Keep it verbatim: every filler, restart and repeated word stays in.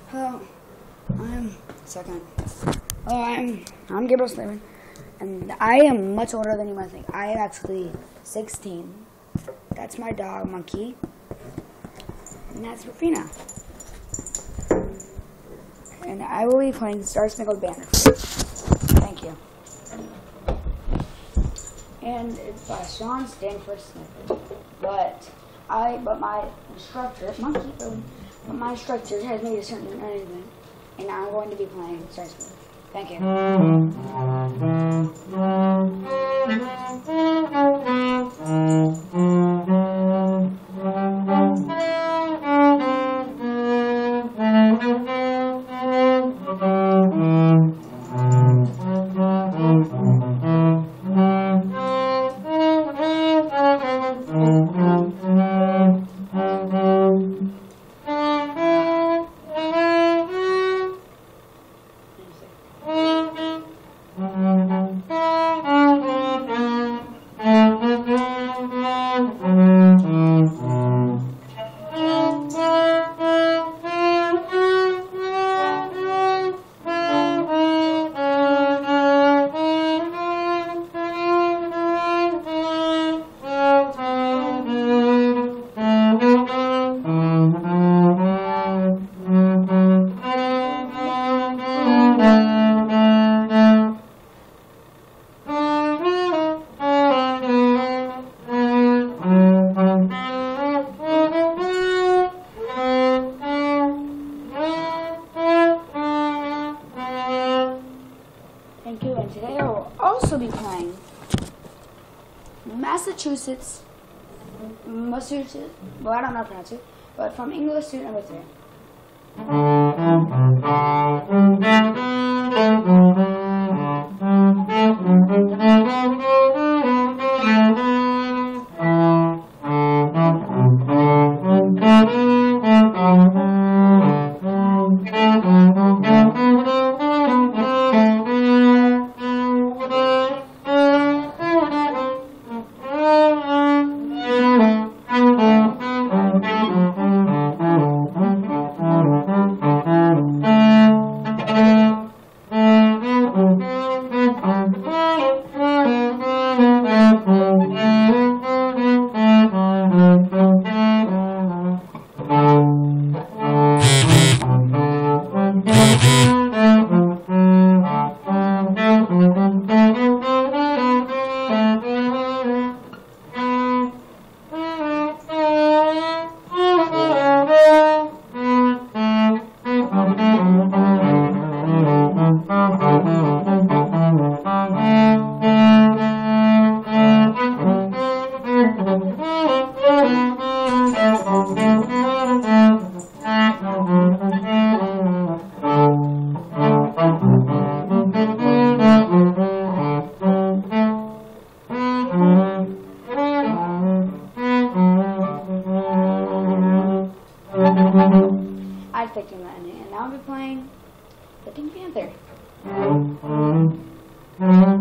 Hello, I'm second. Hello, I'm I'm Gabriel Slavin, and I am much older than you might think. I am actually sixteen. That's my dog, Monkey, and that's Rufina. And I will be playing Star Spangled Banner. Thank you. And it's by Sean Stanford Smith. But I, but my instructor, Monkey, but my instructor has made a certain arrangement, and I'm going to be playing Star Spangled. Thank you. Thank you, and today I will also be playing Massachusetts, Massachusetts, well I don't know how to pronounce it, but from English student number three. I picked him that, and now I'll be playing the Pink Panther.